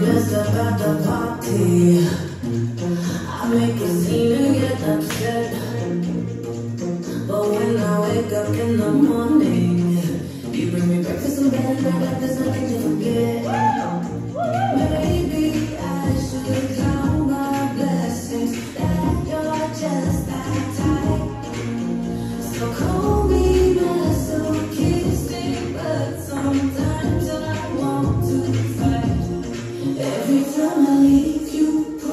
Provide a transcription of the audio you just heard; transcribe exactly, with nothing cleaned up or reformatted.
mess up at the party. I make a scene and get upset, but when I wake up in the morning, you bring me breakfast in bed, right like there's nothing to forget. Maybe I should count my blessings that you're just that tight. So call me masochistic, but sometimes I want to fight. Every time I leave you